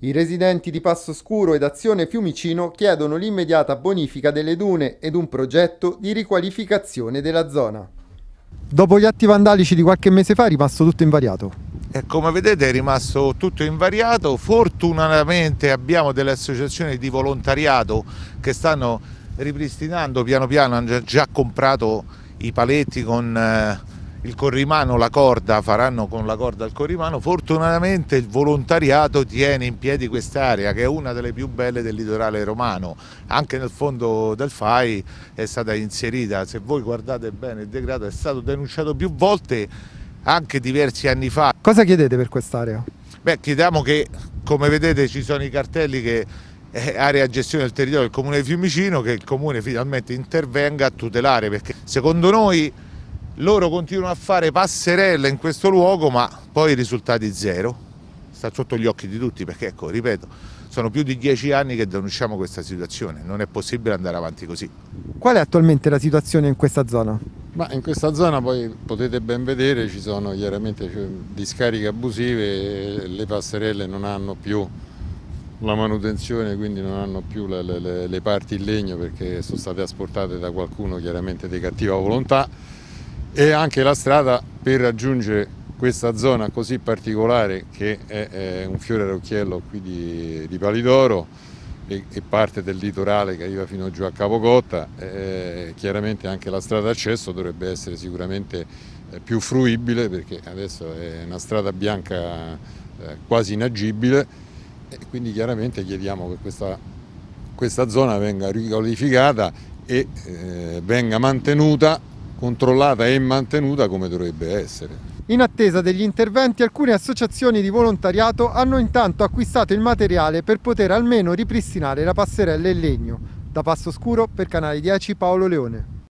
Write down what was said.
I residenti di Passoscuro ed Azione Fiumicino chiedono l'immediata bonifica delle dune ed un progetto di riqualificazione della zona. Dopo gli atti vandalici di qualche mese fa è rimasto tutto invariato. E come vedete è rimasto tutto invariato. Fortunatamente abbiamo delle associazioni di volontariato che stanno ripristinando piano piano, hanno già comprato i paletti con il corrimano, la corda, faranno con la corda il corrimano. Fortunatamente il volontariato tiene in piedi quest'area che è una delle più belle del litorale romano, anche nel fondo del FAI è stata inserita, se voi guardate bene il degrado è stato denunciato più volte anche diversi anni fa. Cosa chiedete per quest'area? Beh, chiediamo che, come vedete ci sono i cartelli che area gestione del territorio del comune di Fiumicino, che il comune finalmente intervenga a tutelare, perché secondo noi loro continuano a fare passerelle in questo luogo ma poi i risultati zero, sta sotto gli occhi di tutti, perché ecco, ripeto, sono più di 10 anni che denunciamo questa situazione, non è possibile andare avanti così. Qual è attualmente la situazione in questa zona? Ma in questa zona poi potete ben vedere ci sono chiaramente discariche abusive, le passerelle non hanno più la manutenzione, quindi non hanno più le parti in legno perché sono state asportate da qualcuno chiaramente di cattiva volontà, e anche la strada per raggiungere questa zona così particolare che è un fiore all'occhiello qui di Palidoro e parte del litorale che arriva fino giù a Capocotta, chiaramente anche la strada d'accesso dovrebbe essere sicuramente più fruibile, perché adesso è una strada bianca quasi inagibile, e quindi chiaramente chiediamo che questa zona venga riqualificata e venga mantenuta, controllata e mantenuta come dovrebbe essere. In attesa degli interventi, alcune associazioni di volontariato hanno intanto acquistato il materiale per poter almeno ripristinare la passerella in legno. Da Passoscuro per Canale 10 Paolo Leone.